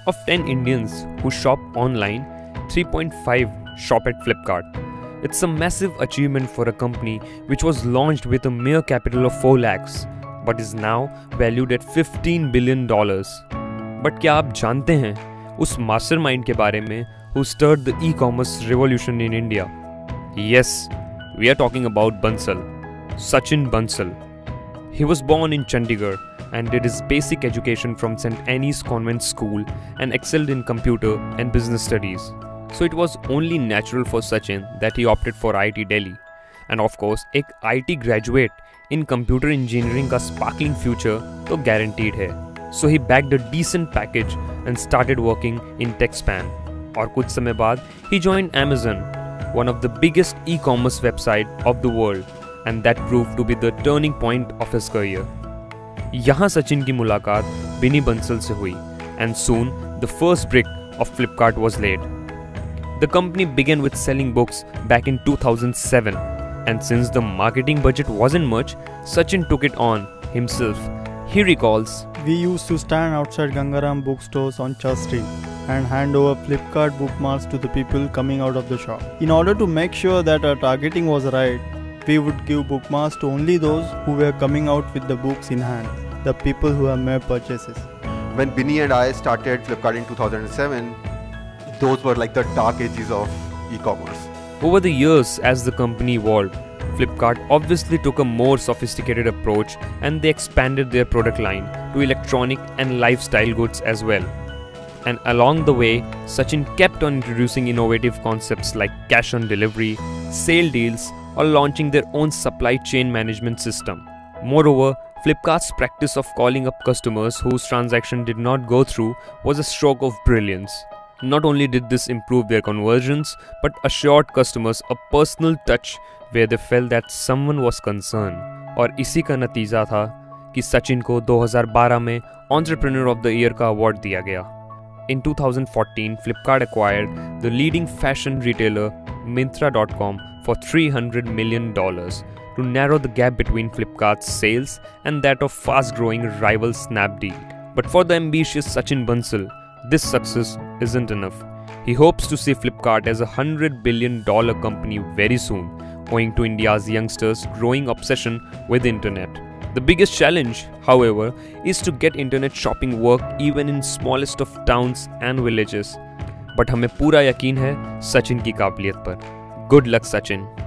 Of 10 Indians who shop online, 3.5 shop at Flipkart. It's a massive achievement for a company which was launched with a mere capital of 4 lakhs but is now valued at $15 billion. But क्या आप जानते हैं उस mastermind के बारे में who stirred the e-commerce revolution in India? Yes, we are talking about Bansal, Sachin Bansal. He was born in Chandigarh and did his basic education from St. Anne's Convent School and excelled in computer and business studies. So it was only natural for Sachin that he opted for IIT Delhi. And of course, एक IT graduate in computer engineering का sparkling future तो guaranteed है. So he bagged a decent package and started working in TechSpan. और कुछ समय बाद he joined Amazon, one of the biggest e-commerce website of the world, and that proved to be the turning point of his career. यहाँ सचिन की मुलाकात बिनी बंसल से हुई, and soon the first brick of Flipkart was laid. The company began with selling books back in 2007, and since the marketing budget wasn't much, Sachin took it on himself. He recalls, "We used to stand outside Gangaram bookstores on Church Street and hand over Flipkart bookmarks to the people coming out of the shop. In order to make sure that our targeting was right, we would give bookmarks to only those who were coming out with the books in hand, the people who have made purchases." When Binny and I started Flipkart in 2007, those were like the dark ages of e-commerce. Over the years, as the company evolved, Flipkart obviously took a more sophisticated approach and they expanded their product line to electronic and lifestyle goods as well. And along the way, Sachin kept on introducing innovative concepts like cash on delivery, sale deals, or launching their own supply chain management system. Moreover, Flipkart's practice of calling up customers whose transaction did not go through was a stroke of brilliance. Not only did this improve their conversions, but assured customers a personal touch where they felt that someone was concerned. और इसी का नतीजा था कि सचिन को 2012 में Entrepreneur of the Year का award दिया गया. In 2014, Flipkart acquired the leading fashion retailer Myntra.com for $300 million to narrow the gap between Flipkart's sales and that of fast-growing rival Snapdeal. But for the ambitious Sachin Bansal, this success isn't enough. He hopes to see Flipkart as a $100 billion company very soon, owing to India's youngsters' growing obsession with the internet. The biggest challenge, however, is to get internet shopping work even in smallest of towns and villages. But हमें पूरा यकीन है सचिन की काबिलियत पर. Good luck, Sachin.